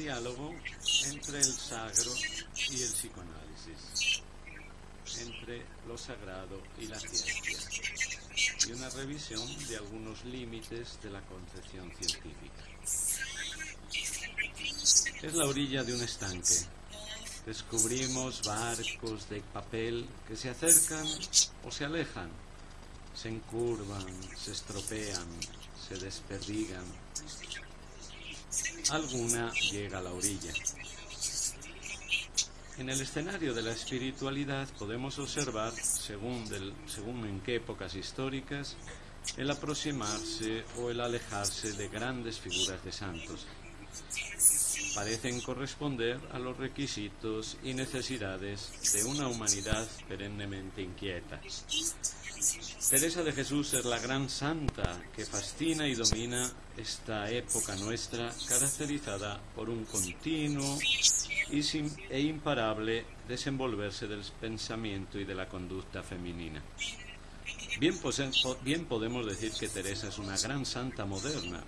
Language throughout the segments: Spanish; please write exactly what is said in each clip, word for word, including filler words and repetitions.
diálogo entre el sagro y el psicoanálisis, entre lo sagrado y la ciencia, y una revisión de algunos límites de la concepción científica. Es la orilla de un estanque. Descubrimos barcos de papel que se acercan o se alejan, se encurvan, se estropean, se desperdigan. Alguna llega a la orilla. En el escenario de la espiritualidad podemos observar, según, del, según en qué épocas históricas, el aproximarse o el alejarse de grandes figuras de santos. Parecen corresponder a los requisitos y necesidades de una humanidad perennemente inquieta. Teresa de Jesús es la gran santa que fascina y domina esta época nuestra, caracterizada por un continuo y sin, e imparable desenvolverse del pensamiento y de la conducta femenina. Bien, pose, bien podemos decir que Teresa es una gran santa moderna,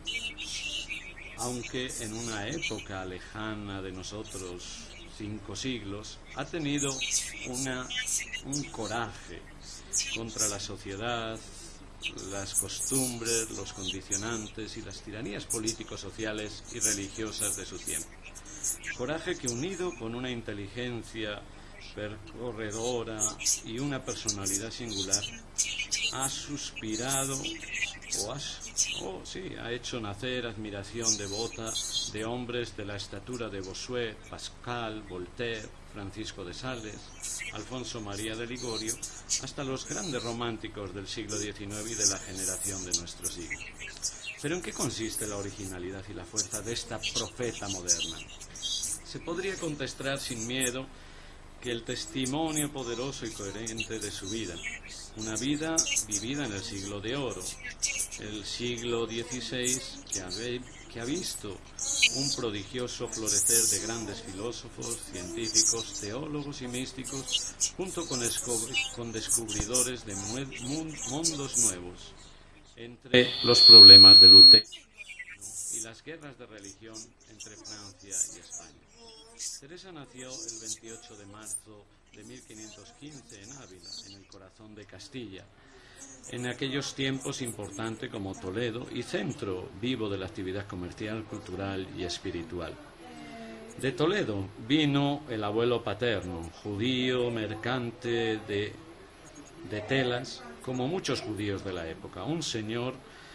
aunque en una época lejana de nosotros, cinco siglos, ha tenido una, un coraje contra la sociedad, las costumbres, los condicionantes y las tiranías políticos, sociales y religiosas de su tiempo. Coraje que, unido con una inteligencia percorredora y una personalidad singular, ha suspirado o ha, oh, sí, ha hecho nacer admiración devota de hombres de la estatura de Bossuet, Pascal, Voltaire, Francisco de Sales, Alfonso María de Ligorio, hasta los grandes románticos del siglo diecinueve y de la generación de nuestro siglo. ¿Pero en qué consiste la originalidad y la fuerza de esta profeta moderna? Se podría contestar sin miedo que el testimonio poderoso y coherente de su vida, una vida vivida en el siglo de oro, el siglo dieciséis, que ha, que ha visto un prodigioso florecer de grandes filósofos, científicos, teólogos y místicos, junto con, con descubridores de mundos nuevos, entre los problemas de Lutero y las guerras de religión entre Francia y España. Teresa nació el veintiocho de marzo de mil quinientos quince en Ávila, en el corazón de Castilla, en aquellos tiempos importante como Toledo y centro vivo de la actividad comercial, cultural y espiritual. De Toledo vino el abuelo paterno, judío, mercante de, de telas, como muchos judíos de la época, un señor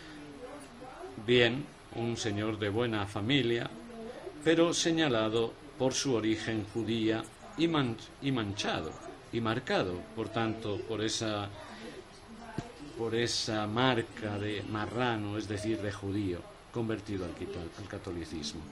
bien, un señor de buena familia, pero señalado por su origen judía y, man, y manchado y marcado, por tanto, por esa, por esa marca de marrano, es decir, de judío, convertido al, al catolicismo.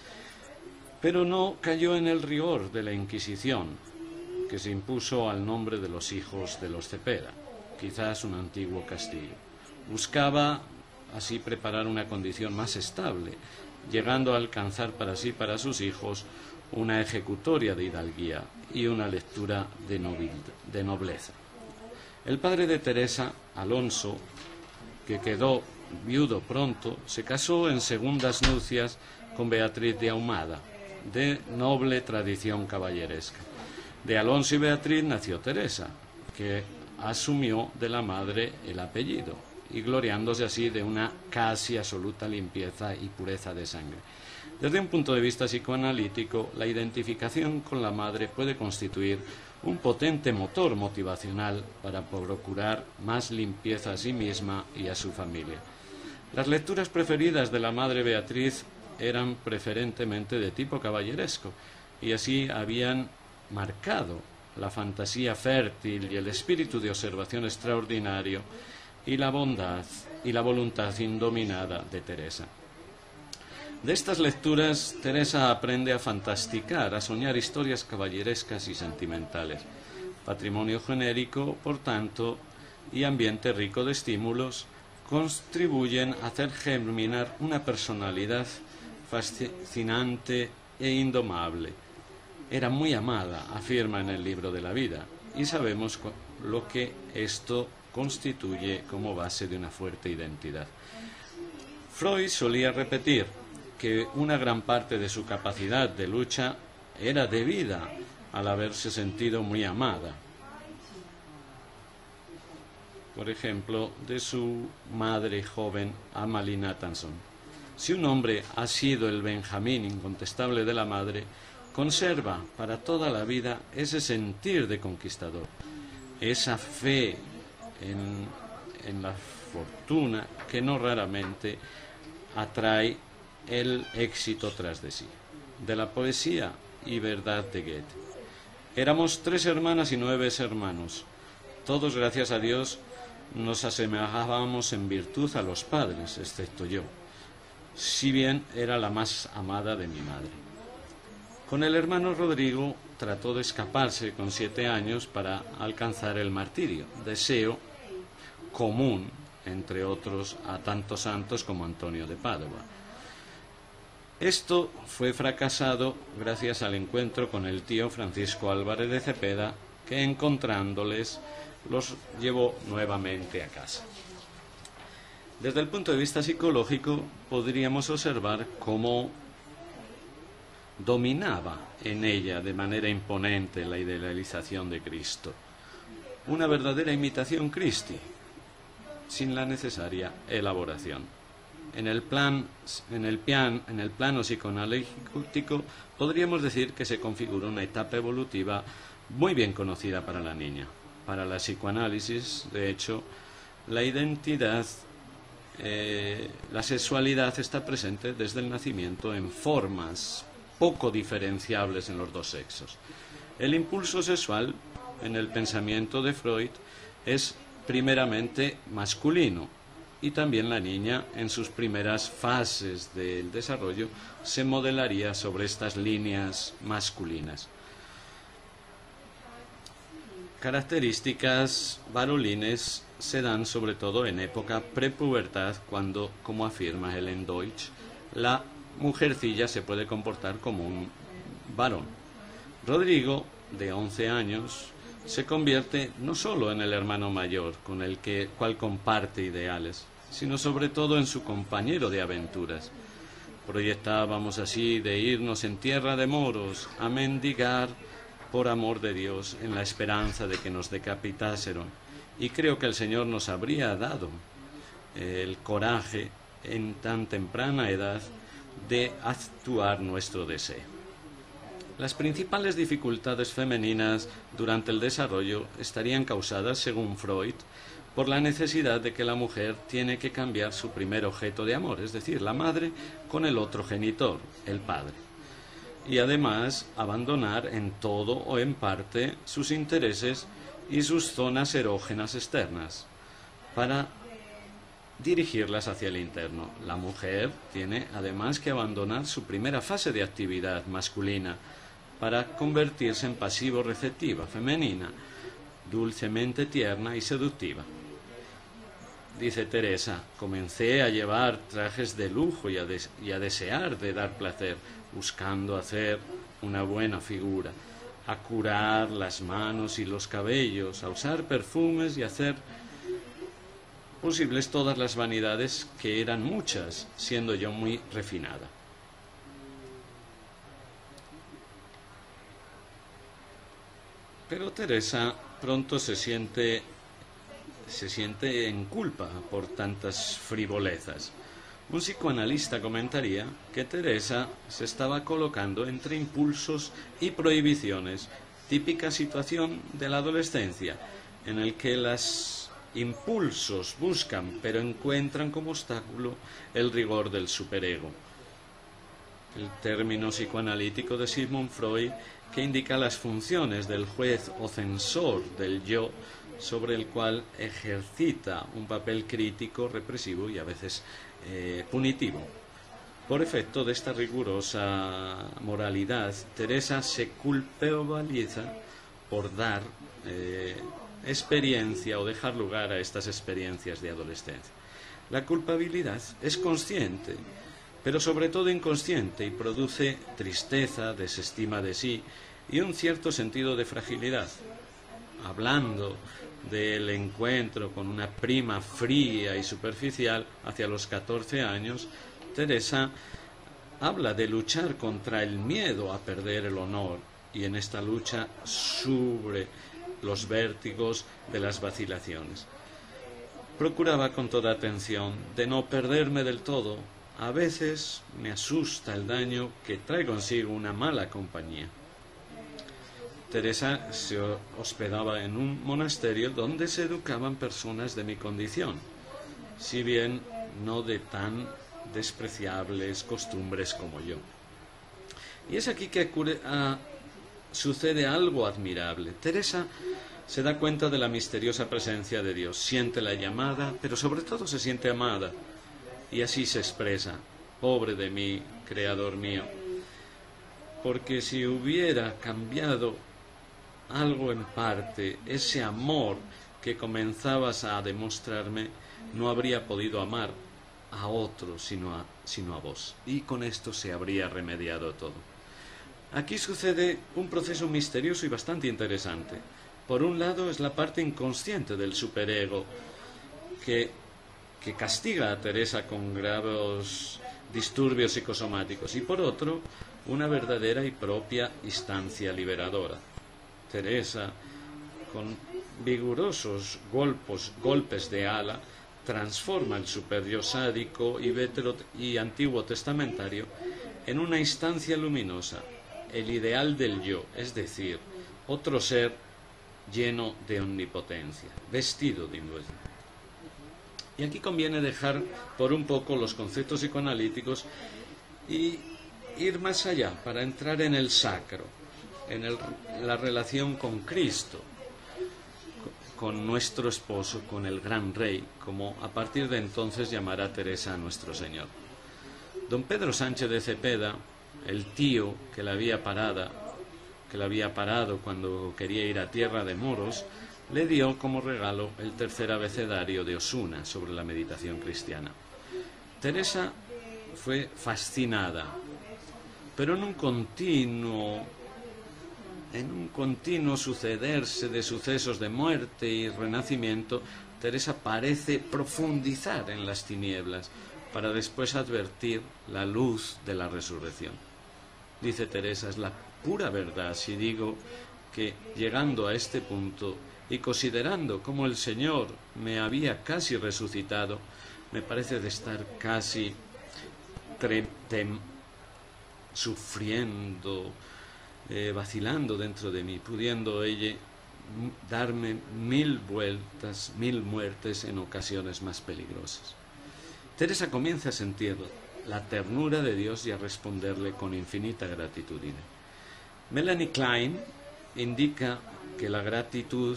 Pero no cayó en el rigor de la Inquisición, que se impuso al nombre de los hijos de los Cepeda, quizás un antiguo castillo. Buscaba así preparar una condición más estable, llegando a alcanzar para sí y para sus hijos una ejecutoria de hidalguía y una lectura de, nobil, de nobleza. El padre de Teresa, Alonso, que quedó viudo pronto, se casó en segundas nupcias con Beatriz de Ahumada, de noble tradición caballeresca. De Alonso y Beatriz nació Teresa, que asumió de la madre el apellido, y gloriándose así de una casi absoluta limpieza y pureza de sangre. Desde un punto de vista psicoanalítico, la identificación con la madre puede constituir un potente motor motivacional para procurar más limpieza a sí misma y a su familia. Las lecturas preferidas de la madre Beatriz eran preferentemente de tipo caballeresco, y así habían marcado la fantasía fértil y el espíritu de observación extraordinario y la bondad y la voluntad indominada de Teresa. De estas lecturas, Teresa aprende a fantasticar, a soñar historias caballerescas y sentimentales. Patrimonio genérico, por tanto, y ambiente rico de estímulos, contribuyen a hacer germinar una personalidad fascinante e indomable. Era muy amada, afirma en el libro de la vida, y sabemos lo que esto constituye como base de una fuerte identidad. Freud solía repetir: que una gran parte de su capacidad de lucha era debida al haberse sentido muy amada. Por ejemplo, de su madre joven, Amalie Nathanson. Si un hombre ha sido el Benjamín incontestable de la madre, conserva para toda la vida ese sentir de conquistador, esa fe en, en la fortuna que no raramente atrae el éxito tras de sí. De la poesía y verdad de Goethe. Éramos tres hermanas y nueve hermanos. Todos, gracias a Dios, nos asemejábamos en virtud a los padres, excepto yo, si bien era la más amada de mi madre. Con el hermano Rodrigo trató de escaparse con siete años para alcanzar el martirio, deseo común, entre otros, a tantos santos como Antonio de Padua. Esto fue fracasado gracias al encuentro con el tío Francisco Álvarez de Cepeda, que encontrándoles los llevó nuevamente a casa. Desde el punto de vista psicológico, podríamos observar cómo dominaba en ella de manera imponente la idealización de Cristo. Una verdadera imitación Christi, sin la necesaria elaboración. En el, plan, en, el pian, en el plano psicoanalítico podríamos decir que se configura una etapa evolutiva muy bien conocida para la niña. Para la psicoanálisis, de hecho, la identidad, eh, la sexualidad está presente desde el nacimiento en formas poco diferenciables en los dos sexos. El impulso sexual, en el pensamiento de Freud, es primeramente masculino, y también la niña, en sus primeras fases del desarrollo, se modelaría sobre estas líneas masculinas. Características varolines se dan sobre todo en época prepubertad, cuando, como afirma Helen Deutsch, la mujercilla se puede comportar como un varón. Rodrigo, de once años, se convierte no solo en el hermano mayor, con el que, cual comparte ideales, sino sobre todo en su compañero de aventuras. Proyectábamos así de irnos en tierra de moros a mendigar por amor de Dios, en la esperanza de que nos decapitasen, y creo que el Señor nos habría dado eh, el coraje en tan temprana edad de actuar nuestro deseo. Las principales dificultades femeninas durante el desarrollo estarían causadas, según Freud, por la necesidad de que la mujer tiene que cambiar su primer objeto de amor, es decir, la madre, con el otro genitor, el padre, y además abandonar en todo o en parte sus intereses y sus zonas erógenas externas para dirigirlas hacia el interno. La mujer tiene además que abandonar su primera fase de actividad masculina para convertirse en pasivo-receptiva, femenina, dulcemente tierna y seductiva. Dice Teresa: comencé a llevar trajes de lujo y a, des y a desear de dar placer, buscando hacer una buena figura, a curar las manos y los cabellos, a usar perfumes y a hacer posibles todas las vanidades, que eran muchas, siendo yo muy refinada. Pero Teresa pronto se siente, se siente en culpa por tantas frivolezas. Un psicoanalista comentaría que Teresa se estaba colocando entre impulsos y prohibiciones, típica situación de la adolescencia, en el que los impulsos buscan pero encuentran como obstáculo el rigor del superego. El término psicoanalítico de Sigmund Freud, que indica las funciones del juez o censor del yo, sobre el cual ejercita un papel crítico, represivo y a veces eh, punitivo. Por efecto de esta rigurosa moralidad, Teresa se culpabiliza por dar eh, experiencia o dejar lugar a estas experiencias de adolescencia. La culpabilidad es consciente, pero sobre todo inconsciente, y produce tristeza, desestima de sí y un cierto sentido de fragilidad. Hablando del encuentro con una prima fría y superficial hacia los catorce años, Teresa habla de luchar contra el miedo a perder el honor, y en esta lucha sube los vértigos de las vacilaciones. Procuraba con toda atención de no perderme del todo. A veces me asusta el daño que trae consigo una mala compañía. Teresa se hospedaba en un monasterio donde se educaban personas de mi condición, si bien no de tan despreciables costumbres como yo. Y es aquí que uh, sucede algo admirable. Teresa se da cuenta de la misteriosa presencia de Dios, siente la llamada, pero sobre todo se siente amada, y así se expresa: pobre de mí, Creador mío, porque si hubiera cambiado algo en parte, ese amor que comenzabas a demostrarme, no habría podido amar a otro sino a, sino a vos, y con esto se habría remediado todo. Aquí sucede un proceso misterioso y bastante interesante. Por un lado es la parte inconsciente del superego que, que castiga a Teresa con graves disturbios psicosomáticos, y por otro, una verdadera y propia instancia liberadora. Teresa, con vigorosos golpes, golpes de ala, transforma el superyo sádico y, vetero, y antiguo testamentario en una instancia luminosa, el ideal del yo, es decir, otro ser lleno de omnipotencia, vestido de luz. Y aquí conviene dejar por un poco los conceptos psicoanalíticos y ir más allá para entrar en el sacro, en el, la relación con Cristo, con nuestro esposo, con el gran rey, como a partir de entonces llamará Teresa a nuestro Señor. Don Pedro Sánchez de Cepeda, el tío que la había parada, que la había parado cuando quería ir a tierra de moros, le dio como regalo el tercer abecedario de Osuna sobre la meditación cristiana. Teresa fue fascinada, pero en un continuo, en un continuo sucederse de sucesos de muerte y renacimiento, Teresa parece profundizar en las tinieblas para después advertir la luz de la resurrección. Dice Teresa: es la pura verdad si digo que, llegando a este punto y considerando cómo el Señor me había casi resucitado, me parece de estar casi sufriendo, eh, vacilando dentro de mí, pudiendo ella darme mil vueltas, mil muertes en ocasiones más peligrosas. Teresa comienza a sentir la ternura de Dios y a responderle con infinita gratitud. Melanie Klein indica que la gratitud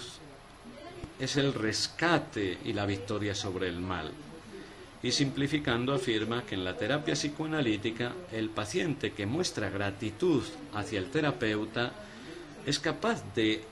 es el rescate y la victoria sobre el mal, y simplificando afirma que en la terapia psicoanalítica el paciente que muestra gratitud hacia el terapeuta es capaz de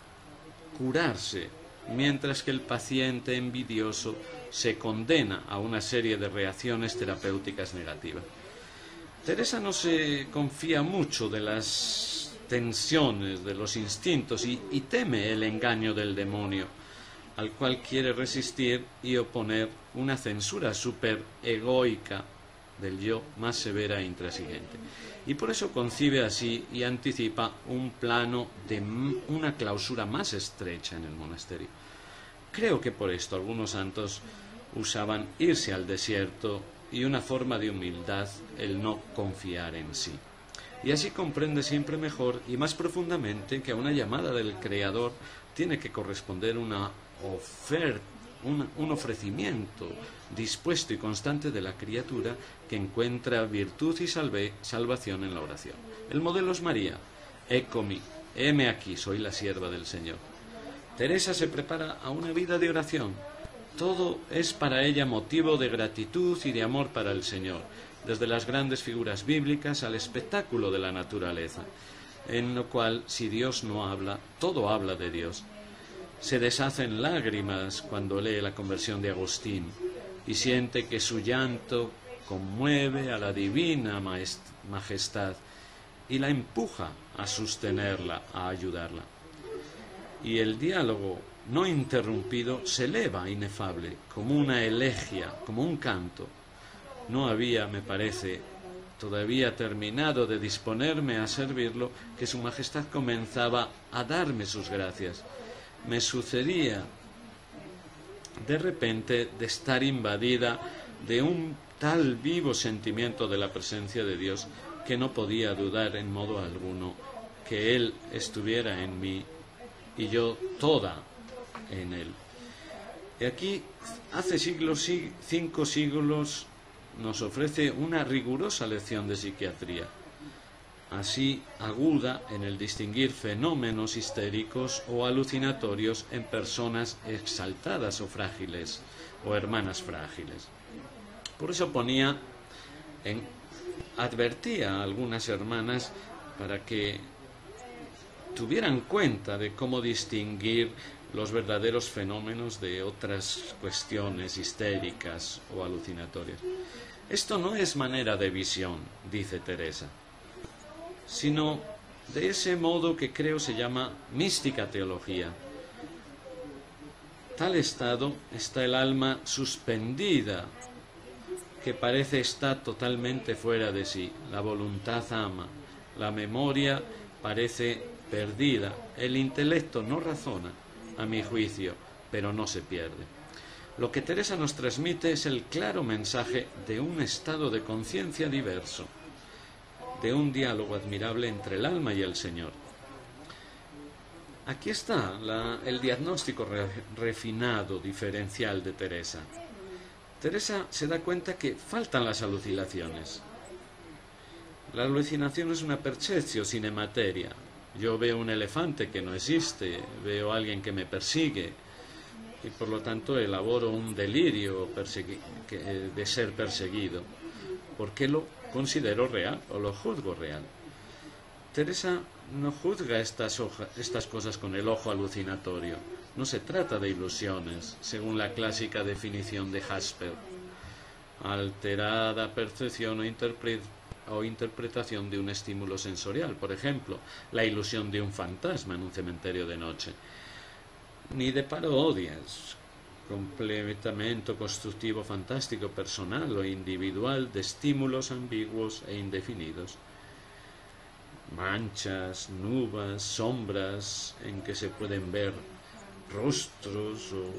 curarse, mientras que el paciente envidioso se condena a una serie de reacciones terapéuticas negativas. Teresa no se confía mucho de las tensiones, de los instintos, y, y teme el engaño del demonio, al cual quiere resistir y oponer una censura superegoica del yo más severa e intransigente. Y por eso concibe así y anticipa un plano de una clausura más estrecha en el monasterio. Creo que por esto algunos santos usaban irse al desierto y una forma de humildad el no confiar en sí. Y así comprende siempre mejor y más profundamente que a una llamada del Creador tiene que corresponder una oferta, un, un ofrecimiento dispuesto y constante de la criatura que encuentra virtud y salve, salvación en la oración. El modelo es María: Eccomi, heme aquí, soy la sierva del Señor. Teresa se prepara a una vida de oración. Todo es para ella motivo de gratitud y de amor para el Señor, desde las grandes figuras bíblicas al espectáculo de la naturaleza, en lo cual, si Dios no habla, todo habla de Dios. Se deshace en lágrimas cuando lee la conversión de Agustín y siente que su llanto conmueve a la divina majestad y la empuja a sostenerla, a ayudarla. Y el diálogo no interrumpido se eleva inefable, como una elegía, como un canto. No había, me parece, todavía terminado de disponerme a servirlo, que Su Majestad comenzaba a darme sus gracias. Me sucedía de repente de estar invadida de un tal vivo sentimiento de la presencia de Dios que no podía dudar en modo alguno que Él estuviera en mí y yo toda en Él. Y aquí, hace siglos, cinco siglos, nos ofrece una rigurosa lección de psiquiatría, así aguda en el distinguir fenómenos histéricos o alucinatorios en personas exaltadas o frágiles, o hermanas frágiles. Por eso ponía, en, advertía a algunas hermanas para que tuvieran cuenta de cómo distinguir los verdaderos fenómenos de otras cuestiones histéricas o alucinatorias. Esto no es manera de visión, dice Teresa, sino de ese modo que creo se llama mística teología. Tal estado está el alma suspendida, que parece estar totalmente fuera de sí. La voluntad ama, la memoria parece perdida, el intelecto no razona, a mi juicio, pero no se pierde. Lo que Teresa nos transmite es el claro mensaje de un estado de conciencia diverso, de un diálogo admirable entre el alma y el Señor. Aquí está la, el diagnóstico re, refinado, diferencial de Teresa. Teresa se da cuenta que faltan las alucinaciones. La alucinación es una percepción sin materia. Yo veo un elefante que no existe, veo a alguien que me persigue y por lo tanto elaboro un delirio de ser perseguido, porque lo considero real o lo juzgo real. Teresa no juzga estas, hoja, estas cosas con el ojo alucinatorio. No se trata de ilusiones, según la clásica definición de Jasper, alterada percepción o interpretación o interpretación de un estímulo sensorial, por ejemplo, la ilusión de un fantasma en un cementerio de noche, ni de parodias, completamento constructivo fantástico personal o individual de estímulos ambiguos e indefinidos, manchas, nubes, sombras en que se pueden ver rostros o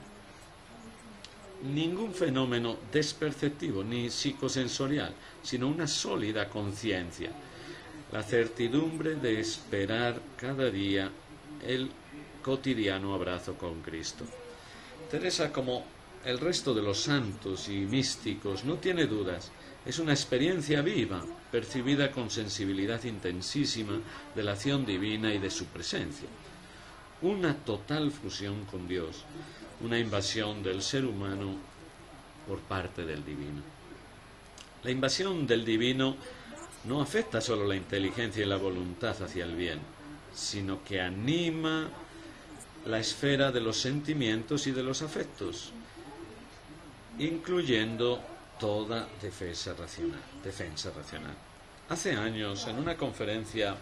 ningún fenómeno desperceptivo ni psicosensorial, sino una sólida conciencia, la certidumbre de esperar cada día el cotidiano abrazo con Cristo. Teresa, como el resto de los santos y místicos, no tiene dudas, es una experiencia viva, percibida con sensibilidad intensísima de la acción divina y de su presencia. Una total fusión con Dios, una invasión del ser humano por parte del divino. La invasión del divino no afecta solo la inteligencia y la voluntad hacia el bien, sino que anima la esfera de los sentimientos y de los afectos, incluyendo toda defensa racional. Defensa racional. Hace años, en una conferencia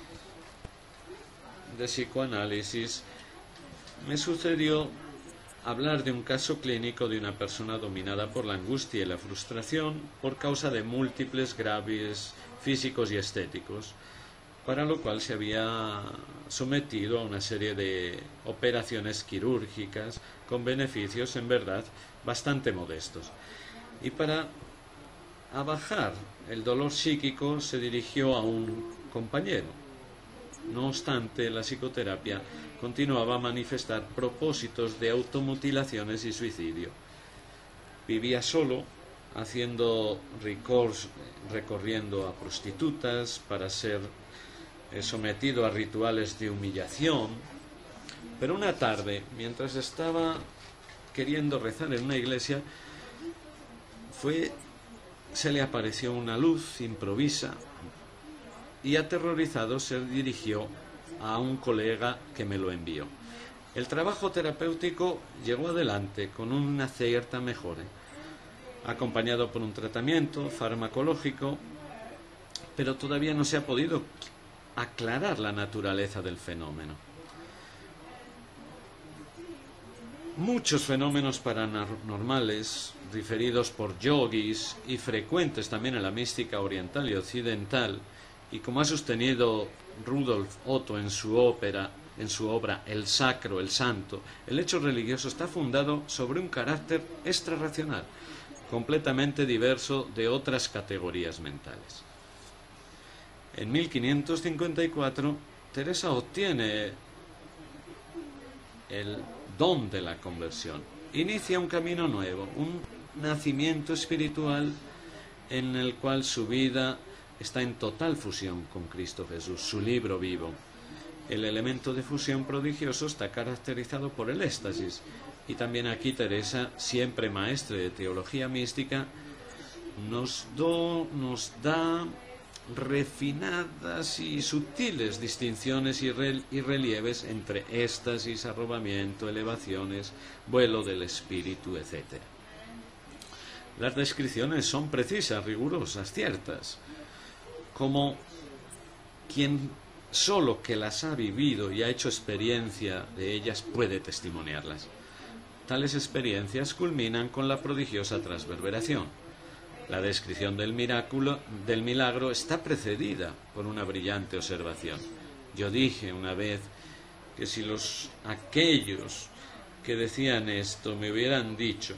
de psicoanálisis, me sucedió hablar de un caso clínico de una persona dominada por la angustia y la frustración por causa de múltiples graves físicos y estéticos, para lo cual se había sometido a una serie de operaciones quirúrgicas con beneficios, en verdad, bastante modestos. Y para abajar el dolor psíquico se dirigió a un compañero. No obstante, la psicoterapia continuaba a manifestar propósitos de automutilaciones y suicidio. Vivía solo, haciendo recourse, recorriendo a prostitutas para ser eh, sometido a rituales de humillación. Pero una tarde, mientras estaba queriendo rezar en una iglesia, fue, se le apareció una luz improvisa y aterrorizado se dirigió a un colega que me lo envió. El trabajo terapéutico llegó adelante con una cierta mejora, acompañado por un tratamiento farmacológico, pero todavía no se ha podido aclarar la naturaleza del fenómeno. muchos fenómenos paranormales referidos por yogis y frecuentes también en la mística oriental y occidental, y como ha sostenido Rudolf Otto en su ópera, en su obra El Sacro, el Santo, el hecho religioso está fundado sobre un carácter extrarracional, completamente diverso de otras categorías mentales. En mil quinientos cincuenta y cuatro, Teresa obtiene el don de la conversión. Inicia un camino nuevo, un nacimiento espiritual en el cual su vida está en total fusión con Cristo Jesús, su libro vivo. El elemento de fusión prodigioso está caracterizado por el éxtasis, y también aquí Teresa, siempre maestra de teología mística, nos, do, nos da refinadas y sutiles distinciones y, rel, y relieves entre éxtasis, arrobamiento, elevaciones, vuelo del espíritu, etcétera. Las descripciones son precisas, rigurosas, ciertas, como quien solo que las ha vivido y ha hecho experiencia de ellas puede testimoniarlas. Tales experiencias culminan con la prodigiosa transverberación. La descripción del milagro, del milagro está precedida por una brillante observación. Yo dije una vez que si los aquellos que decían esto me hubieran dicho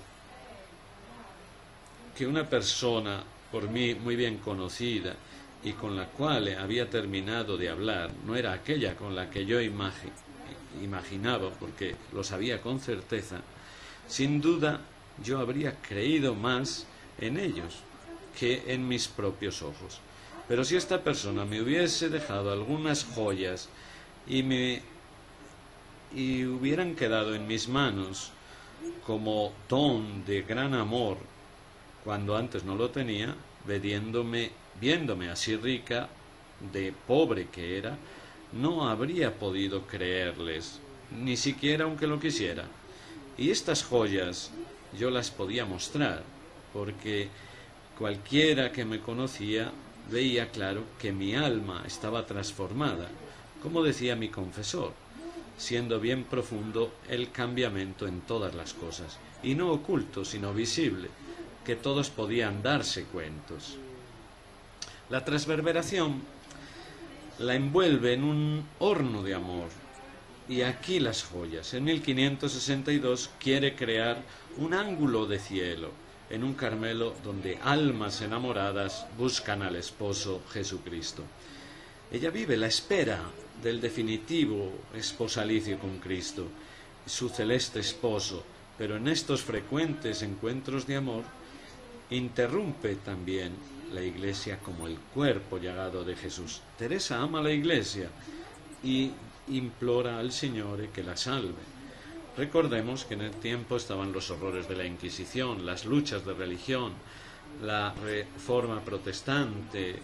que una persona por mí muy bien conocida y con la cual había terminado de hablar no era aquella con la que yo imagi imaginaba, porque lo sabía con certeza, sin duda yo habría creído más en ellos que en mis propios ojos. Pero si esta persona me hubiese dejado algunas joyas y me y hubieran quedado en mis manos como don de gran amor cuando antes no lo tenía, viéndome, viéndome así rica, de pobre que era, no habría podido creerles, ni siquiera aunque lo quisiera. Y estas joyas yo las podía mostrar, porque cualquiera que me conocía veía claro que mi alma estaba transformada, como decía mi confesor, siendo bien profundo el cambiamiento en todas las cosas, y no oculto, sino visible, que todos podían darse cuentos. La transverberación la envuelve en un horno de amor, y aquí las joyas. En mil quinientos sesenta y dos quiere crear un ángulo de cielo, en un Carmelo donde almas enamoradas buscan al esposo Jesucristo. Ella vive la espera del definitivo esposalicio con Cristo, su celeste esposo, pero en estos frecuentes encuentros de amor interrumpe también la Iglesia como el cuerpo llagado de Jesús. Teresa ama a la Iglesia y implora al Señor que la salve. Recordemos que en el tiempo estaban los horrores de la Inquisición, las luchas de religión, la reforma protestante,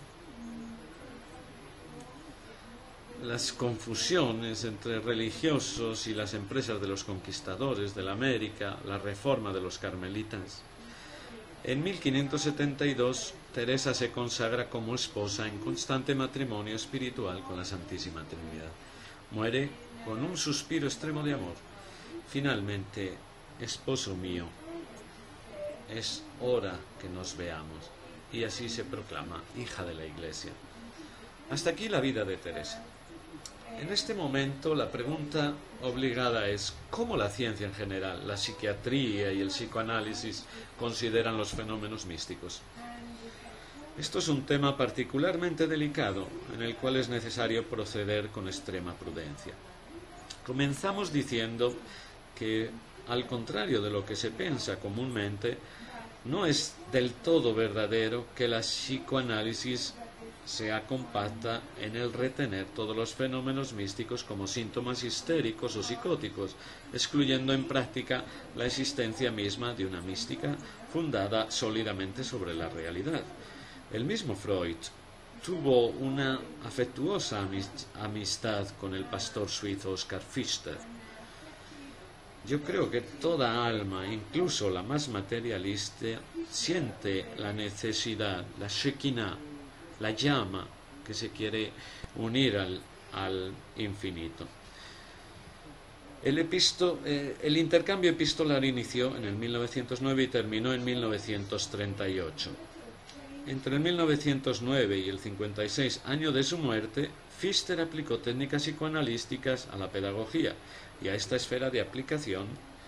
las confusiones entre religiosos y las empresas de los conquistadores de la América, la reforma de los carmelitas. En mil quinientos setenta y dos, Teresa se consagra como esposa en constante matrimonio espiritual con la Santísima Trinidad. Muere con un suspiro extremo de amor. Finalmente, esposo mío, es hora que nos veamos. Y así se proclama hija de la Iglesia. Hasta aquí la vida de Teresa. En este momento la pregunta obligada es ¿cómo la ciencia en general, la psiquiatría y el psicoanálisis consideran los fenómenos místicos? Esto es un tema particularmente delicado en el cual es necesario proceder con extrema prudencia. Comenzamos diciendo que, al contrario de lo que se piensa comúnmente, no es del todo verdadero que la psicoanálisis sea compacta en el retener todos los fenómenos místicos como síntomas histéricos o psicóticos, excluyendo en práctica la existencia misma de una mística fundada sólidamente sobre la realidad. El mismo Freud tuvo una afectuosa amistad con el pastor suizo Oskar Pfister. Yo creo que toda alma, incluso la más materialista, siente la necesidad, la Shekinah, la llama que se quiere unir al, al infinito. El, episto, eh, el intercambio epistolar inició en el mil novecientos nueve y terminó en mil novecientos treinta y ocho. Entre el mil novecientos nueve y el cincuenta y seis, año de su muerte, Pfister aplicó técnicas psicoanalísticas a la pedagogía y a esta esfera de aplicación,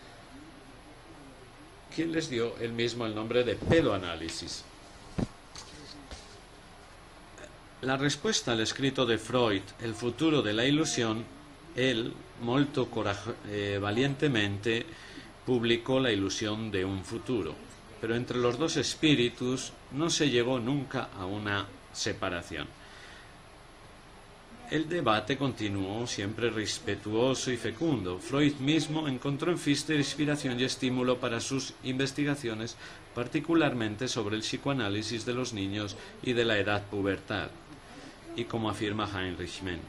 quien les dio él mismo el nombre de pedoanálisis. La respuesta al escrito de Freud, El futuro de la ilusión, él, molto eh, valientemente, publicó La ilusión de un futuro, pero entre los dos espíritus no se llegó nunca a una separación. El debate continuó siempre respetuoso y fecundo. Freud mismo encontró en Pfister inspiración y estímulo para sus investigaciones, particularmente sobre el psicoanálisis de los niños y de la edad pubertad, y como afirma Heinrich Menn.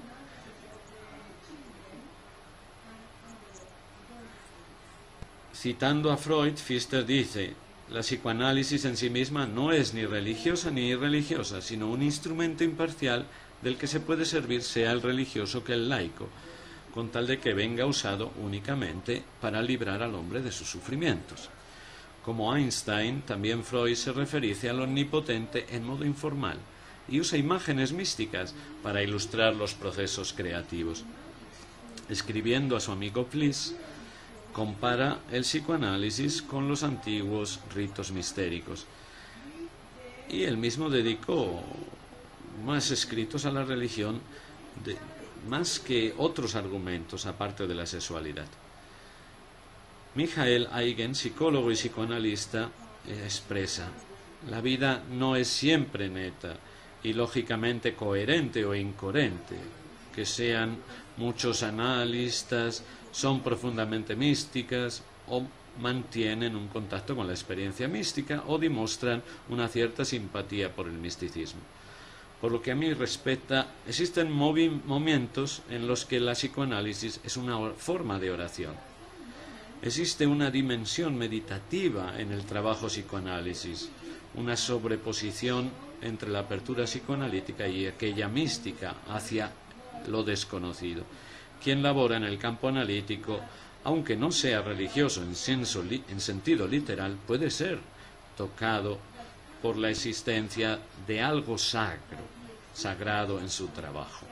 Citando a Freud, Pfister dice: la psicoanálisis en sí misma no es ni religiosa ni irreligiosa, sino un instrumento imparcial del que se puede servir sea el religioso que el laico, con tal de que venga usado únicamente para librar al hombre de sus sufrimientos. Como Einstein, también Freud se refiere al omnipotente en modo informal y usa imágenes místicas para ilustrar los procesos creativos. Escribiendo a su amigo Fliess, compara el psicoanálisis con los antiguos ritos mistéricos. Y él mismo dedicó más escritos a la religión, de, más que otros argumentos aparte de la sexualidad. Michael Eigen, psicólogo y psicoanalista, expresa: la vida no es siempre neta y lógicamente coherente o incoherente, que sean muchos analistas, son profundamente místicas o mantienen un contacto con la experiencia mística o demuestran una cierta simpatía por el misticismo. Por lo que a mí respecta, existen momentos en los que la psicoanálisis es una forma de oración. Existe una dimensión meditativa en el trabajo psicoanálisis, una sobreposición entre la apertura psicoanalítica y aquella mística hacia lo desconocido. Quien labora en el campo analítico, aunque no sea religioso en, senso, en sentido literal, puede ser tocado por la existencia de algo sacro, sagrado en su trabajo.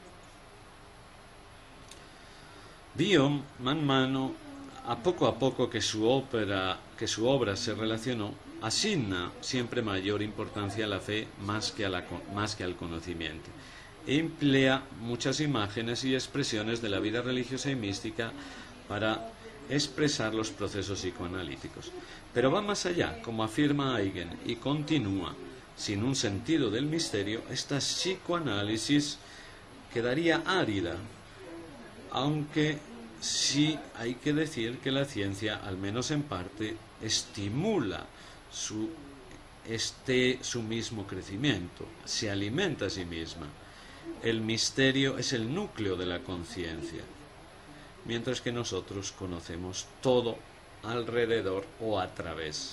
Vio man mano, a poco a poco que su, ópera, que su obra se relacionó, asigna siempre mayor importancia a la fe más que, a la, más que al conocimiento. E emplea muchas imágenes y expresiones de la vida religiosa y mística para expresar los procesos psicoanalíticos. Pero va más allá, como afirma Eigen, y continúa: sin un sentido del misterio, esta psicoanálisis quedaría árida, aunque sí hay que decir que la ciencia, al menos en parte, estimula su, este, su mismo crecimiento, se alimenta a sí misma. El misterio es el núcleo de la conciencia, mientras que nosotros conocemos todo alrededor o a través.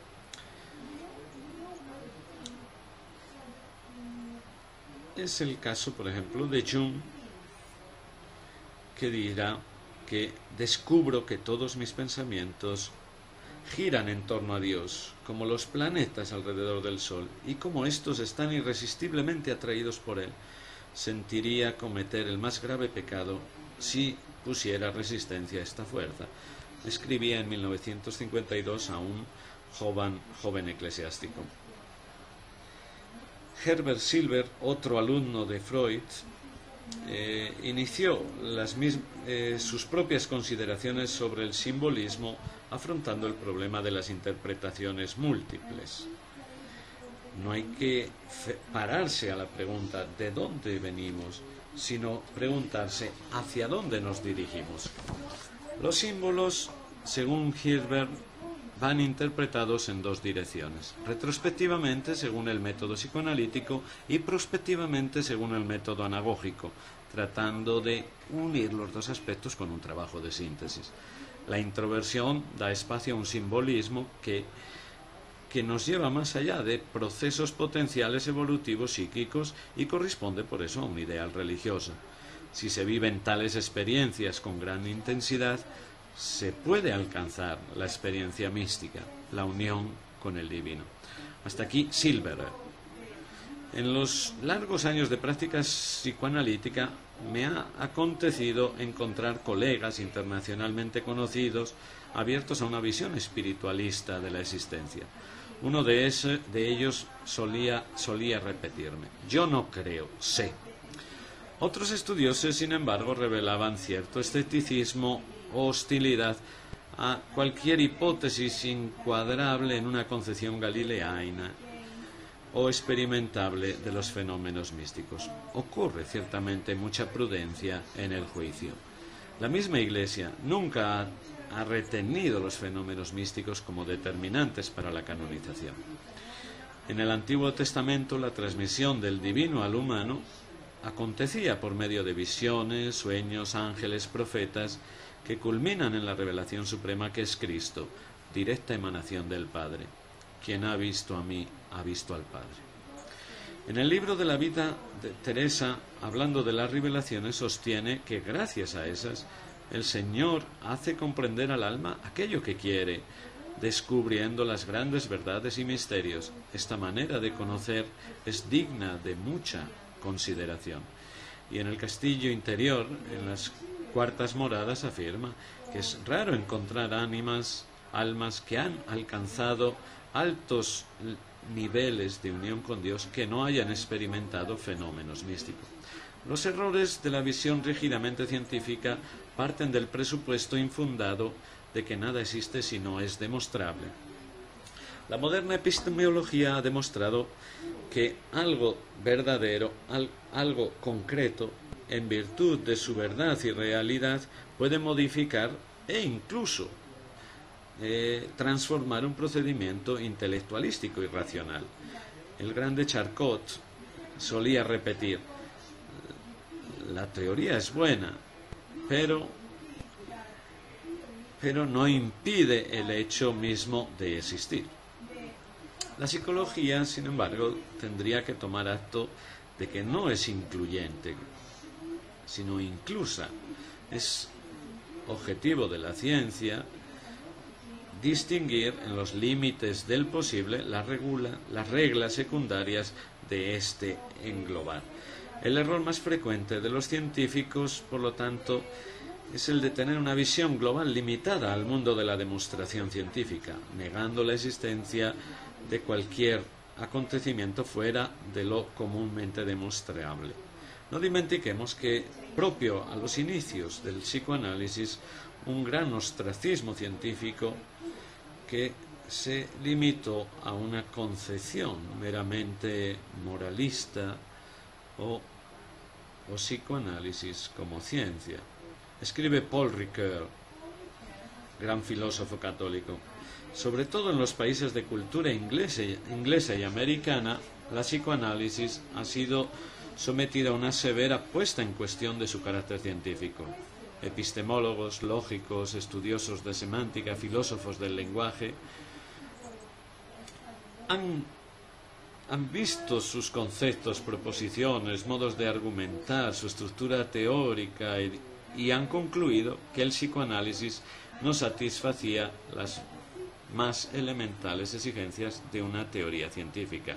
Es el caso, por ejemplo, de Jung, que dirá que descubro que todos mis pensamientos giran en torno a Dios, como los planetas alrededor del Sol, y como estos están irresistiblemente atraídos por Él. Sentiría cometer el más grave pecado si pusiera resistencia a esta fuerza. Escribía en mil novecientos cincuenta y dos a un joven, joven eclesiástico. Herbert Silver, otro alumno de Freud, eh, inició las eh, sus propias consideraciones sobre el simbolismo, afrontando el problema de las interpretaciones múltiples. No hay que pararse a la pregunta ¿de dónde venimos?, sino preguntarse ¿hacia dónde nos dirigimos? Los símbolos, según Hilbert, van interpretados en dos direcciones: retrospectivamente según el método psicoanalítico y prospectivamente según el método anagógico, tratando de unir los dos aspectos con un trabajo de síntesis. La introversión da espacio a un simbolismo que que nos lleva más allá de procesos potenciales evolutivos psíquicos y corresponde por eso a un ideal religioso. Si se viven tales experiencias con gran intensidad, se puede alcanzar la experiencia mística, la unión con el divino. Hasta aquí Silberer. En los largos años de práctica psicoanalítica me ha acontecido encontrar colegas internacionalmente conocidos abiertos a una visión espiritualista de la existencia. Uno de, ese, de ellos solía, solía repetirme: yo no creo, sé. Otros estudiosos, sin embargo, revelaban cierto escepticismo o hostilidad a cualquier hipótesis encuadrable en una concepción galileana o experimentable de los fenómenos místicos. Ocurre ciertamente mucha prudencia en el juicio. La misma Iglesia nunca ha, ha retenido los fenómenos místicos como determinantes para la canonización. En el Antiguo Testamento, la transmisión del divino al humano acontecía por medio de visiones, sueños, ángeles, profetas, que culminan en la revelación suprema que es Cristo, directa emanación del Padre. Quien ha visto a mí, ha visto al Padre. En el libro de la vida de Teresa, hablando de las revelaciones, sostiene que gracias a esas, el Señor hace comprender al alma aquello que quiere, descubriendo las grandes verdades y misterios. Esta manera de conocer es digna de mucha consideración. Y en el castillo interior, en las cuartas moradas, afirma que es raro encontrar ánimas, almas que han alcanzado altos niveles de unión con Dios que no hayan experimentado fenómenos místicos. Los errores de la visión rígidamente científica parten del presupuesto infundado de que nada existe si no es demostrable. La moderna epistemología ha demostrado que algo verdadero, al, algo concreto, en virtud de su verdad y realidad, puede modificar e incluso eh, transformar un procedimiento intelectualístico y racional. El grande Charcot solía repetir: la teoría es buena, pero, pero no impide el hecho mismo de existir. La psicología, sin embargo, tendría que tomar acto de que no es incluyente, sino inclusa. Es objetivo de la ciencia distinguir en los límites del posible la regula, las reglas secundarias de este englobar. El error más frecuente de los científicos, por lo tanto, es el de tener una visión global limitada al mundo de la demostración científica, negando la existencia de cualquier acontecimiento fuera de lo comúnmente demostrable. No dimentiquemos que, propio a los inicios del psicoanálisis, un gran ostracismo científico que se limitó a una concepción meramente moralista o, o psicoanálisis como ciencia. Escribe Paul Ricoeur, gran filósofo católico: sobre todo en los países de cultura inglesa, inglesa y americana, la psicoanálisis ha sido sometida a una severa puesta en cuestión de su carácter científico. Epistemólogos, lógicos, estudiosos de semántica, filósofos del lenguaje, han, han visto sus conceptos, proposiciones, modos de argumentar, su estructura teórica y, y han concluido que el psicoanálisis no satisfacía las más elementales exigencias de una teoría científica.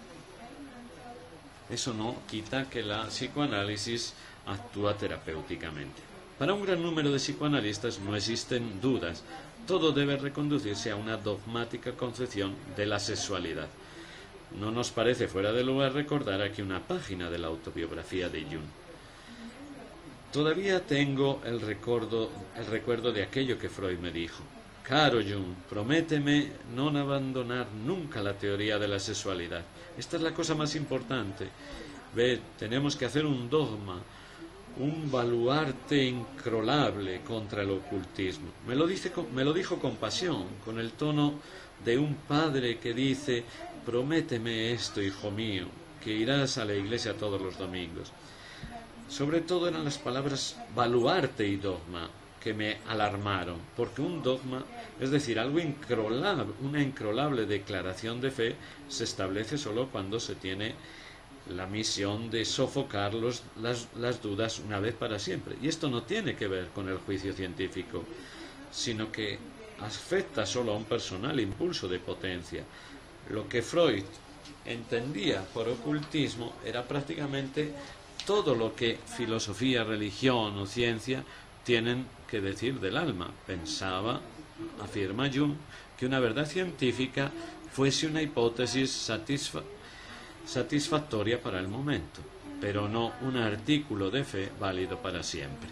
Eso no quita que la psicoanálisis actúa terapéuticamente. Para un gran número de psicoanalistas no existen dudas. Todo debe reconducirse a una dogmática concepción de la sexualidad. No nos parece fuera de lugar recordar aquí una página de la autobiografía de Jung. Todavía tengo el recuerdo, el recuerdo de aquello que Freud me dijo: caro Jung, prométeme no abandonar nunca la teoría de la sexualidad. Esta es la cosa más importante. Ve, tenemos que hacer un dogma, un baluarte incrolable contra el ocultismo. Me lo, dice, me lo dijo con pasión, con el tono de un padre que dice: prométeme esto, hijo mío, que irás a la iglesia todos los domingos. Sobre todo eran las palabras baluarte y dogma que me alarmaron, porque un dogma, es decir, algo incrolable, una incrolable declaración de fe, se establece solo cuando se tiene la misión de sofocar los, las, las dudas una vez para siempre. Y esto no tiene que ver con el juicio científico, sino que afecta solo a un personal impulso de potencia. Lo que Freud entendía por ocultismo era prácticamente todo lo que filosofía, religión o ciencia tienen que decir del alma. Pensaba, afirma Jung, que una verdad científica fuese una hipótesis satisfa satisfactoria para el momento, pero no un artículo de fe válido para siempre.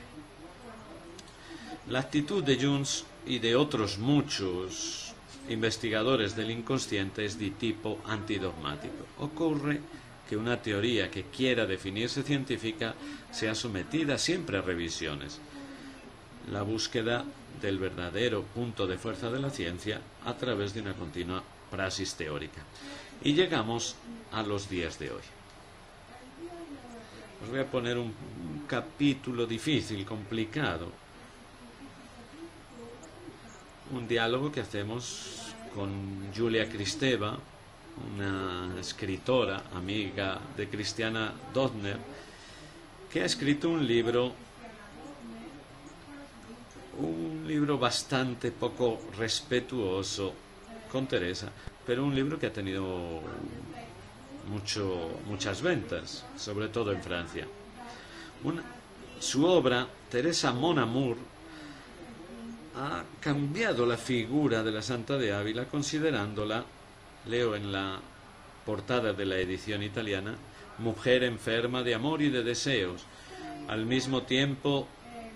La actitud de Jung y de otros muchos investigadores del inconsciente es de tipo antidogmático. Ocurre que una teoría que quiera definirse científica sea sometida siempre a revisiones. La búsqueda del verdadero punto de fuerza de la ciencia a través de una continua praxis teórica. Y llegamos a los días de hoy. Os voy a poner un, un capítulo difícil, complicado. Un diálogo que hacemos con Julia Kristeva, una escritora, amiga de Christiana Doudna, que ha escrito un libro, un libro bastante poco respetuoso con Teresa, pero un libro que ha tenido mucho, muchas ventas, sobre todo en Francia. Una, su obra, Teresa Mon Amour, ha cambiado la figura de la Santa de Ávila, considerándola, leo en la portada de la edición italiana, mujer enferma de amor y de deseos, al mismo tiempo,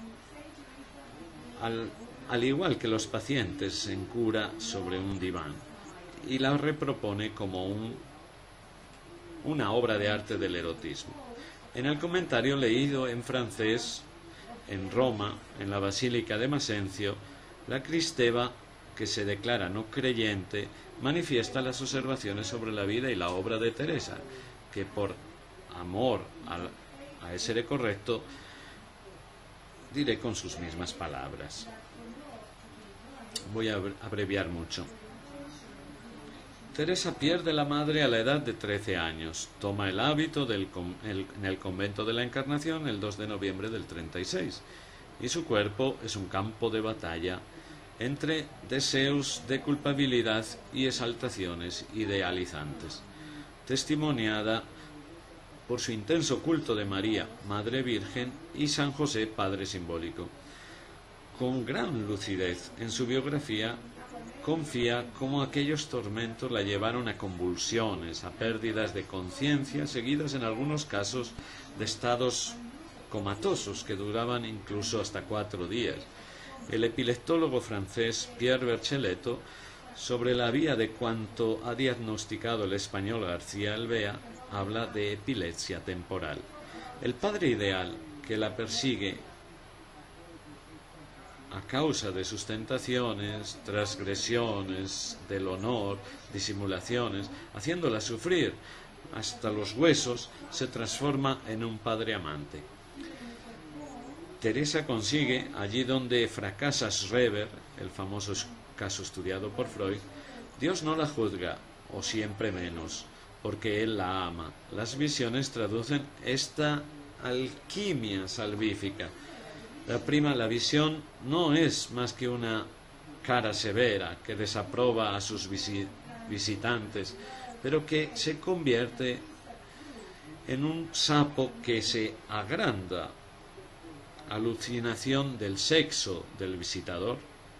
al, al igual que los pacientes en cura sobre un diván, y la repropone como un, una obra de arte del erotismo. En el comentario leído en francés, en Roma, en la Basílica de Masencio, la Kristeva, que se declara no creyente, manifiesta las observaciones sobre la vida y la obra de Teresa, que por amor a, a ese correcto, diré con sus mismas palabras. Voy a abreviar mucho. Teresa pierde la madre a la edad de trece años. Toma el hábito del, el, en el convento de la Encarnación el dos de noviembre del treinta y seis, y su cuerpo es un campo de batalla entre deseos de culpabilidad y exaltaciones idealizantes, testimoniada por su intenso culto de María, Madre Virgen, y San José, Padre Simbólico. Con gran lucidez en su biografía, confía cómo aquellos tormentos la llevaron a convulsiones, a pérdidas de conciencia, seguidas en algunos casos de estados comatosos que duraban incluso hasta cuatro días. El epileptólogo francés Pierre Bercheletto, sobre la vía de cuanto ha diagnosticado el español García Alvea, habla de epilepsia temporal. El padre ideal que la persigue a causa de sus tentaciones, transgresiones del honor, disimulaciones, haciéndola sufrir hasta los huesos, se transforma en un padre amante. Teresa consigue, allí donde fracasa Schreber, el famoso caso estudiado por Freud, Dios no la juzga, o siempre menos, porque Él la ama. Las visiones traducen esta alquimia salvífica. La prima, la visión no es más que una cara severa que desaproba a sus visitantes, pero que se convierte en un sapo que se agranda. Alucinación del sexo del visitador.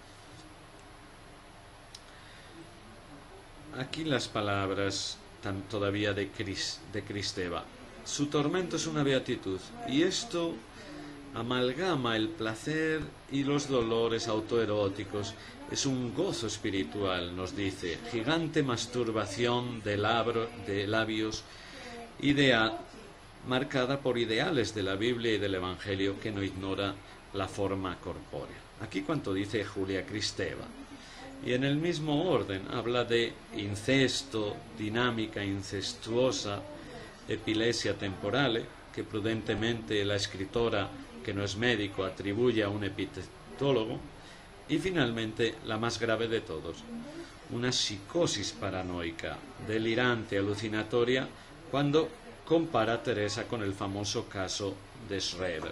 Aquí las palabras tan todavía de, Cris, de Kristeva. Su tormento es una beatitud, y esto amalgama el placer y los dolores autoeróticos. Es un gozo espiritual, nos dice, gigante masturbación de, labro, de labios, idea marcada por ideales de la Biblia y del Evangelio que no ignora la forma corpórea. Aquí cuanto dice Julia Kristeva. Y en el mismo orden habla de incesto, dinámica incestuosa, epilepsia temporale, que prudentemente la escritora, que no es médico, atribuye a un epileptólogo, y finalmente la más grave de todos, una psicosis paranoica, delirante, alucinatoria, cuando compara a Teresa con el famoso caso de Schreber.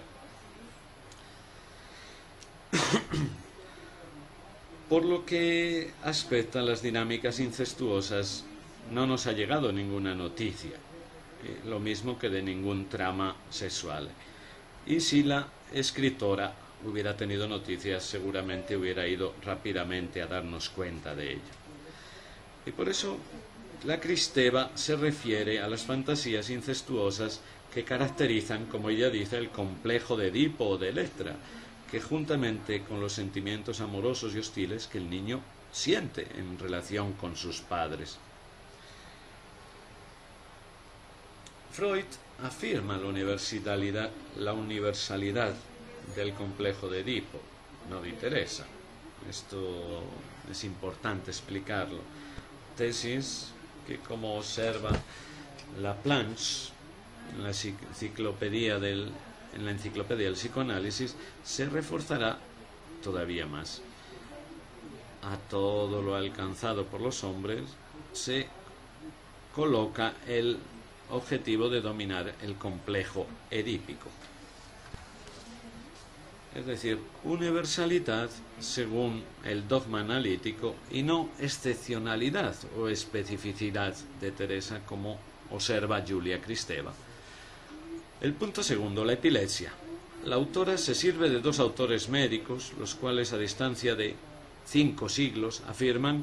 Por lo que aspecta a las dinámicas incestuosas, no nos ha llegado ninguna noticia, eh, lo mismo que de ningún trama sexual. Y si la escritora hubiera tenido noticias, seguramente hubiera ido rápidamente a darnos cuenta de ello. Y por eso la Cristeva se refiere a las fantasías incestuosas que caracterizan, como ella dice, el complejo de Edipo o de Electra, que juntamente con los sentimientos amorosos y hostiles que el niño siente en relación con sus padres. Freud afirma la universalidad, la universalidad del complejo de Edipo, no de Teresa. Esto es importante explicarlo. Tesis que, como observa Laplanche en la enciclopedia del en la enciclopedia del psicoanálisis, se reforzará todavía más. A todo lo alcanzado por los hombres se coloca el objetivo de dominar el complejo edípico. Es decir, universalidad según el dogma analítico y no excepcionalidad o especificidad de Teresa, como observa Julia Kristeva. El punto segundo, la epilepsia. La autora se sirve de dos autores médicos, los cuales a distancia de cinco siglos afirman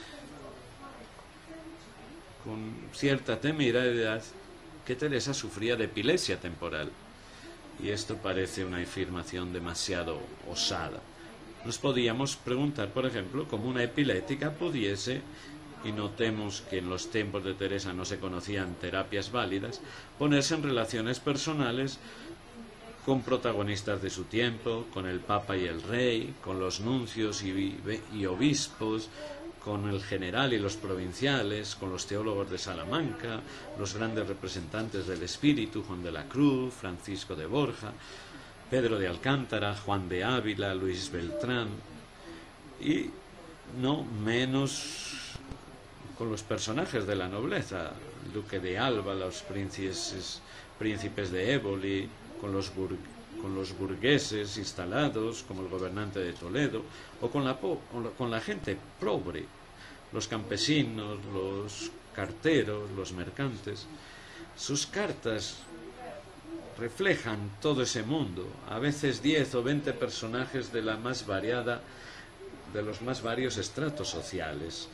con cierta temerariedad que Teresa sufría de epilepsia temporal. Y esto parece una afirmación demasiado osada. Nos podíamos preguntar, por ejemplo, cómo una epiléptica pudiese, y notemos que en los tiempos de Teresa no se conocían terapias válidas, ponerse en relaciones personales con protagonistas de su tiempo, con el Papa y el Rey, con los nuncios y, y obispos, con el general y los provinciales, con los teólogos de Salamanca, los grandes representantes del espíritu, Juan de la Cruz, Francisco de Borja, Pedro de Alcántara, Juan de Ávila, Luis Beltrán, y no menos con los personajes de la nobleza, el duque de Alba, los príncipes, príncipes de Éboli, con los, bur, con los burgueses instalados, como el gobernante de Toledo, o con la, con la gente pobre, los campesinos, los carteros, los mercantes. Sus cartas reflejan todo ese mundo, a veces diez o veinte personajes de la más variada, de los más varios estratos sociales,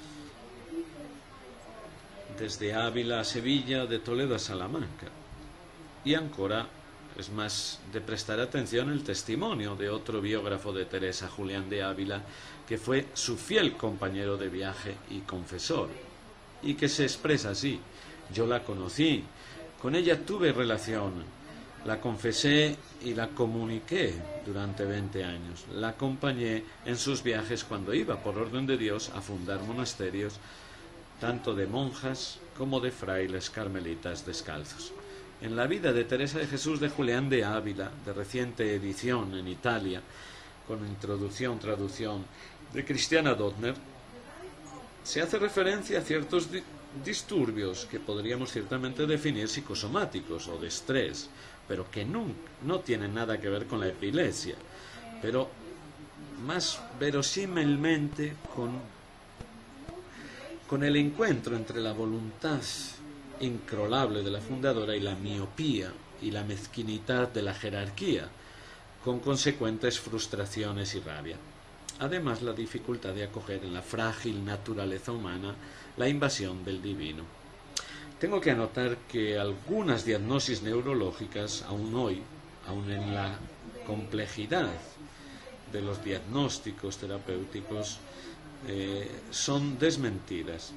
desde Ávila a Sevilla, de Toledo a Salamanca. Y ancora es más de prestar atención el testimonio de otro biógrafo de Teresa, Julián de Ávila, que fue su fiel compañero de viaje y confesor, y que se expresa así: yo la conocí, con ella tuve relación, la confesé y la comuniqué durante veinte años, la acompañé en sus viajes cuando iba, por orden de Dios, a fundar monasterios, tanto de monjas como de frailes carmelitas descalzos. En la vida de Teresa de Jesús de Julián de Ávila, de reciente edición en Italia, con introducción, traducción de Cristiana Dotner, se hace referencia a ciertos di disturbios que podríamos ciertamente definir psicosomáticos o de estrés, pero que no, no tienen nada que ver con la epilepsia, pero más verosímilmente con con el encuentro entre la voluntad incrolable de la fundadora y la miopía y la mezquinidad de la jerarquía, con consecuentes frustraciones y rabia. Además, la dificultad de acoger en la frágil naturaleza humana la invasión del divino. Tengo que anotar que algunas diagnosis neurológicas, aún hoy, aún en la complejidad de los diagnósticos terapéuticos, Eh, son desmentidas.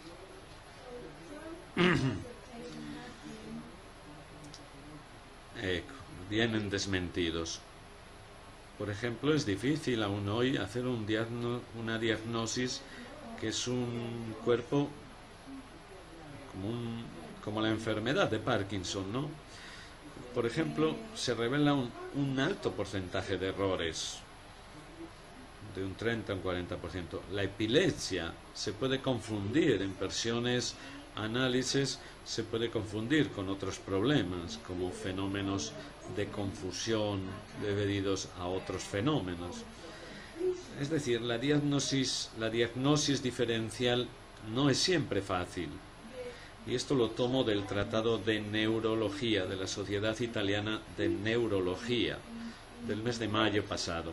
Ecco, vienen desmentidos. Por ejemplo, es difícil aún hoy hacer un diagno una diagnosis que es un cuerpo como, un, como la enfermedad de Parkinson, ¿no? Por ejemplo, se revela un, un alto porcentaje de errores, de un treinta a un cuarenta por ciento. La epilepsia se puede confundir en versiones análisis se puede confundir con otros problemas, como fenómenos de confusión debidos a otros fenómenos. Es decir, la diagnosis, la diagnosis diferencial no es siempre fácil. Y esto lo tomo del Tratado de Neurología de la Sociedad Italiana de Neurología del mes de mayo pasado.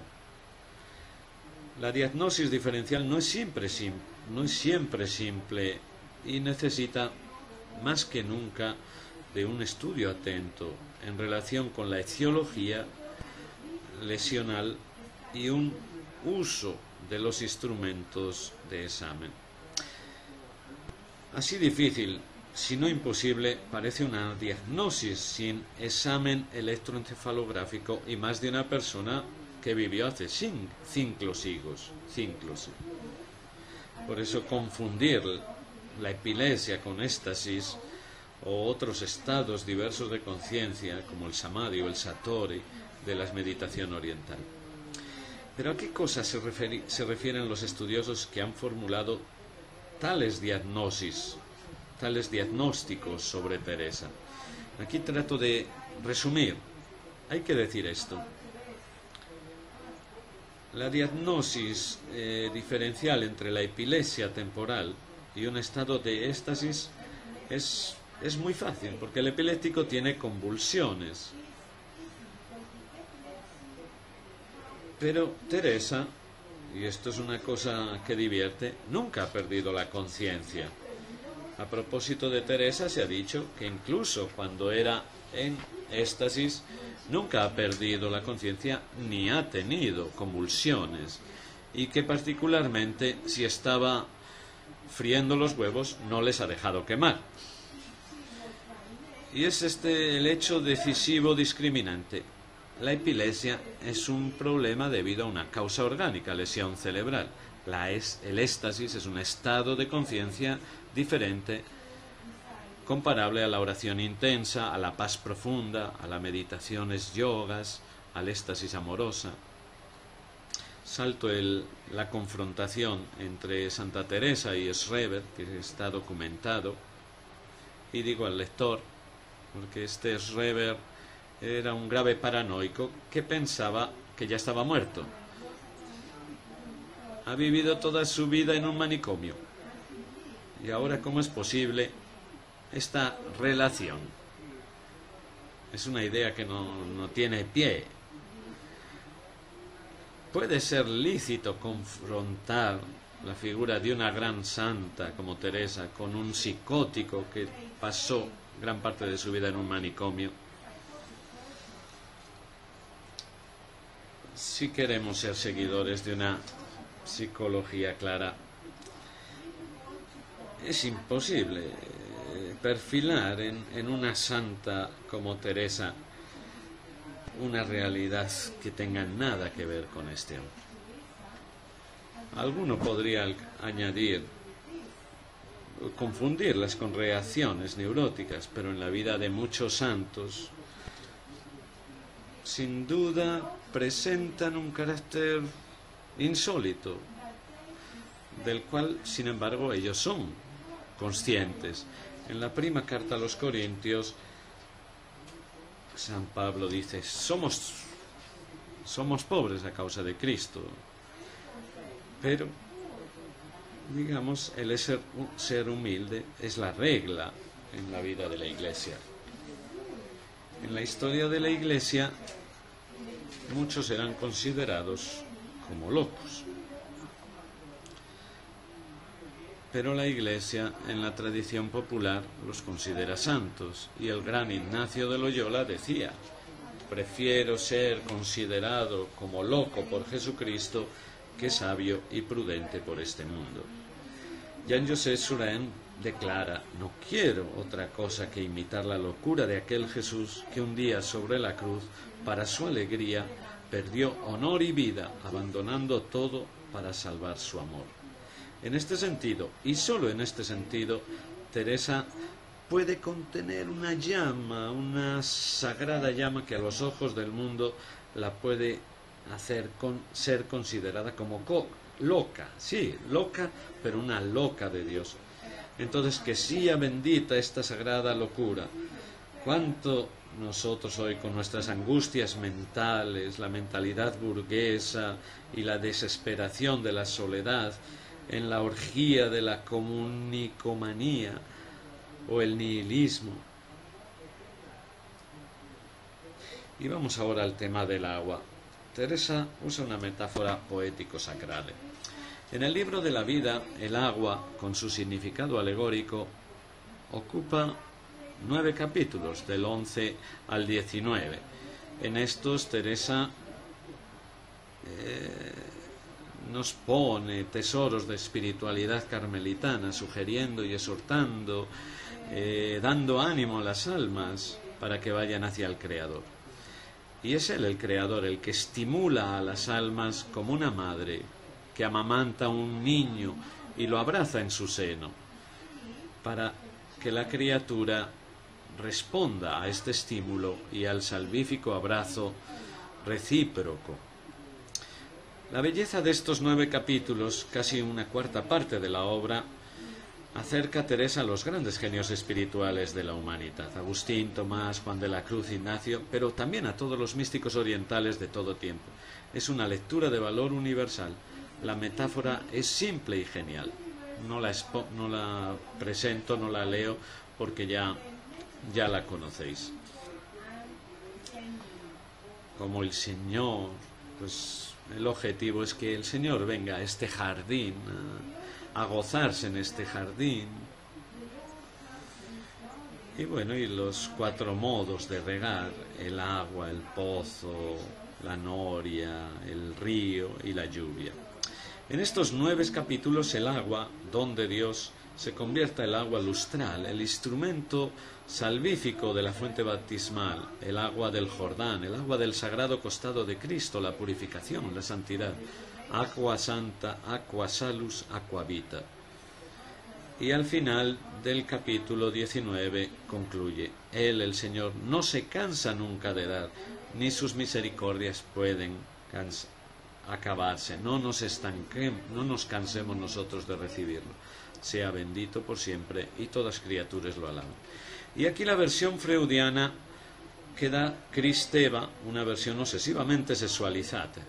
La diagnosis diferencial no es siempre, sim- no es siempre simple y necesita más que nunca de un estudio atento en relación con la etiología lesional y un uso de los instrumentos de examen. Así difícil, si no imposible, parece una diagnosis sin examen electroencefalográfico y más de una persona que vivió hace cinco siglos. Por eso confundir la epilepsia con éxtasis o otros estados diversos de conciencia, como el samadhi o el satori de la meditación oriental. Pero ¿a qué cosas se, referi- se refieren los estudiosos que han formulado tales diagnosis, tales diagnósticos sobre Teresa? Aquí trato de resumir. Hay que decir esto. La diagnosis eh, diferencial entre la epilepsia temporal y un estado de éxtasis es, es muy fácil, porque el epiléptico tiene convulsiones. Pero Teresa, y esto es una cosa que divierte, nunca ha perdido la conciencia. A propósito de Teresa se ha dicho que incluso cuando era en éxtasis nunca ha perdido la conciencia ni ha tenido convulsiones, y que particularmente si estaba friendo los huevos no les ha dejado quemar. Y es este el hecho decisivo discriminante. La epilepsia es un problema debido a una causa orgánica, lesión cerebral. La es, el éxtasis es un estado de conciencia diferente, comparable a la oración intensa, a la paz profunda, a las meditaciones yogas, al éxtasis amorosa. Salto el, la confrontación entre Santa Teresa y Schreber, que está documentado, y digo al lector, porque este Schreber era un grave paranoico que pensaba que ya estaba muerto. Ha vivido toda su vida en un manicomio. Y ahora, ¿cómo es posible esta relación? Es una idea que no, no tiene pie. ¿Puede ser lícito confrontar la figura de una gran santa como Teresa con un psicótico que pasó gran parte de su vida en un manicomio? Si queremos ser seguidores de una psicología clara, es imposible perfilar en, en una santa como Teresa una realidad que tenga nada que ver con este hombre. Alguno podría añadir, confundirlas con reacciones neuróticas, pero en la vida de muchos santos, sin duda, presentan un carácter insólito, del cual, sin embargo, ellos son conscientes. En la prima carta a los Corintios, San Pablo dice, somos, somos pobres a causa de Cristo, pero, digamos, el ser, ser humilde es la regla en la vida de la Iglesia. En la historia de la Iglesia, muchos eran considerados como locos. Pero la Iglesia, en la tradición popular, los considera santos, y el gran Ignacio de Loyola decía, prefiero ser considerado como loco por Jesucristo que sabio y prudente por este mundo. Jean-Joseph Surin declara, no quiero otra cosa que imitar la locura de aquel Jesús que un día sobre la cruz, para su alegría, perdió honor y vida, abandonando todo para salvar su amor. En este sentido, y solo en este sentido, Teresa puede contener una llama, una sagrada llama que a los ojos del mundo la puede hacer con, ser considerada como co loca, sí, loca, pero una loca de Dios. Entonces, que sea bendita esta sagrada locura. ¿Cuánto nosotros hoy, con nuestras angustias mentales, la mentalidad burguesa y la desesperación de la soledad, en la orgía de la comunicomanía o el nihilismo? Y vamos ahora al tema del agua. Teresa usa una metáfora poético-sacral. En el libro de la vida, el agua, con su significado alegórico, ocupa nueve capítulos, del once al diecinueve. En estos, Teresa eh, nos pone tesoros de espiritualidad carmelitana, sugiriendo y exhortando, eh, dando ánimo a las almas para que vayan hacia el Creador. Y es Él el Creador, el que estimula a las almas como una madre que amamanta a un niño y lo abraza en su seno, para que la criatura responda a este estímulo y al salvífico abrazo recíproco. La belleza de estos nueve capítulos, casi una cuarta parte de la obra, acerca a Teresa a los grandes genios espirituales de la humanidad, Agustín, Tomás, Juan de la Cruz, Ignacio, pero también a todos los místicos orientales de todo tiempo. Es una lectura de valor universal. La metáfora es simple y genial. No la, expo no la presento, no la leo, porque ya, ya la conocéis. Como el Señor, pues el objetivo es que el Señor venga a este jardín, a, a gozarse en este jardín. Y bueno, y los cuatro modos de regar: el agua, el pozo, la noria, el río y la lluvia. En estos nueve capítulos, el agua, don de Dios, se convierte en el agua lustral, el instrumento salvífico de la fuente bautismal, el agua del Jordán, el agua del sagrado costado de Cristo, la purificación, la santidad, aqua santa, aqua salus, aqua vita. Y al final del capítulo diecinueve concluye: Él, el Señor, no se cansa nunca de dar, ni sus misericordias pueden acabarse. No nos estanquemos, no nos cansemos nosotros de recibirlo. Sea bendito por siempre, y todas criaturas lo alaban. Y aquí la versión freudiana queda Cristeva, una versión obsesivamente sexualizada.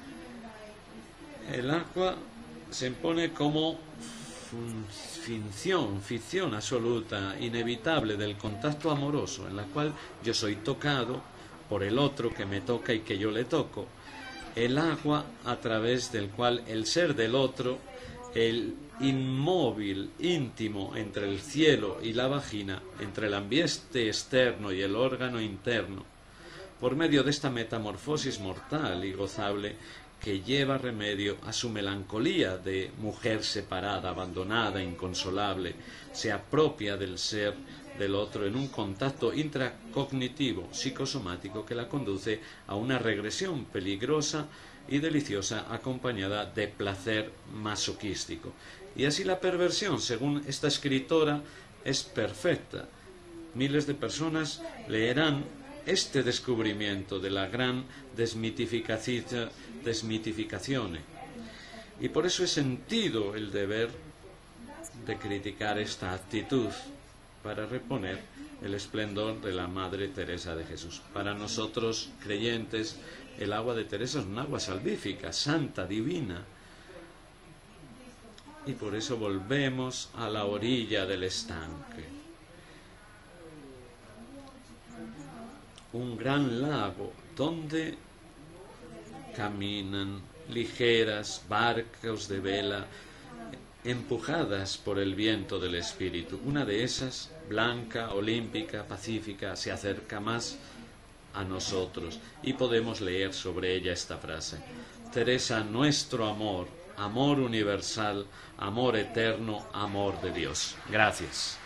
El agua se impone como ficción, ficción absoluta, inevitable del contacto amoroso, en la cual yo soy tocado por el otro que me toca y que yo le toco. El agua a través del cual el ser del otro, el inmóvil, íntimo entre el cielo y la vagina, entre el ambiente externo y el órgano interno, por medio de esta metamorfosis mortal y gozable que lleva remedio a su melancolía de mujer separada, abandonada, inconsolable, se apropia del ser del otro en un contacto intracognitivo, psicosomático, que la conduce a una regresión peligrosa y deliciosa, acompañada de placer masoquístico. Y así la perversión, según esta escritora, es perfecta. Miles de personas leerán este descubrimiento de la gran desmitificazione, y por eso he sentido el deber de criticar esta actitud para reponer el esplendor de la Madre Teresa de Jesús. Para nosotros, creyentes, el agua de Teresa es un agua salvífica, santa, divina. Y por eso volvemos a la orilla del estanque. Un gran lago donde caminan ligeras barcas de vela empujadas por el viento del Espíritu. Una de esas, blanca, olímpica, pacífica, se acerca más a nosotros y podemos leer sobre ella esta frase: Teresa, nuestro amor, amor universal, amor eterno, amor de Dios. Gracias.